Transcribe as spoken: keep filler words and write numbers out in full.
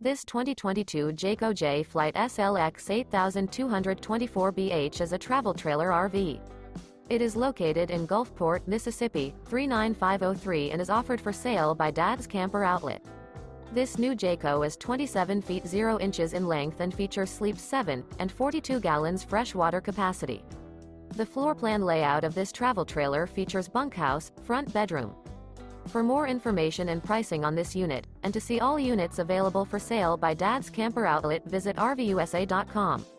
This twenty twenty-two Jayco Jay Flight S L X eighty-two twenty-four B H is a travel trailer R V. It is located in Gulfport, Mississippi, three nine five oh three and is offered for sale by Dad's Camper Outlet. This new Jayco is twenty-seven feet zero inches in length and features sleeps seven and forty-two gallons fresh water capacity. The floor plan layout of this travel trailer features bunkhouse, front bedroom. For more information and pricing on this unit, and to see all units available for sale by Dad's Camper Outlet, visit R V U S A dot com.